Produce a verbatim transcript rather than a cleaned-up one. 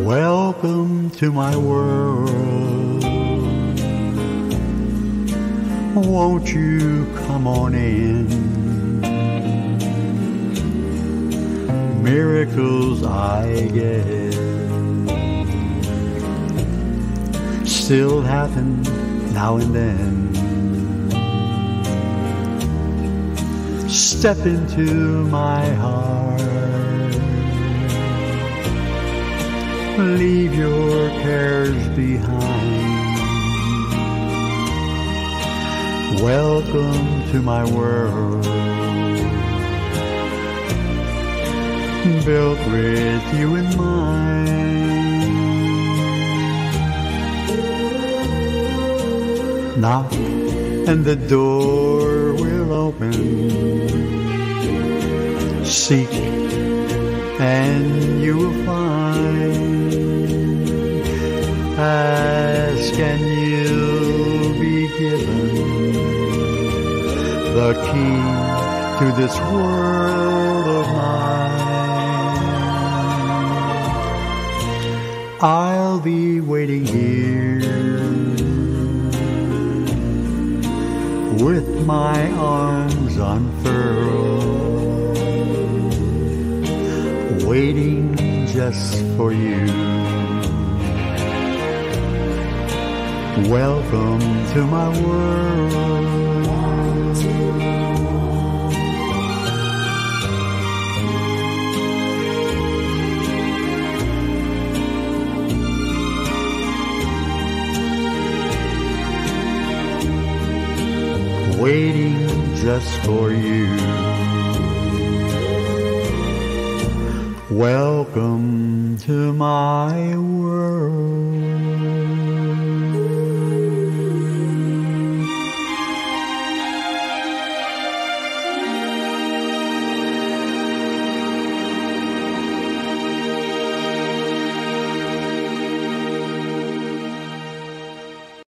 Welcome to my world. Won't you come on in? Miracles I guess still happen now and then. Step into my heart. Leave your cares behind. Welcome to my world, built with you in mind. Knock and the door will open. Seek and you will find. Ask and you'll be given the key to this world of mine. I'll be waiting here with my arms unfurled, waiting just for you. Welcome to my world. Waiting just for you. Welcome to my world.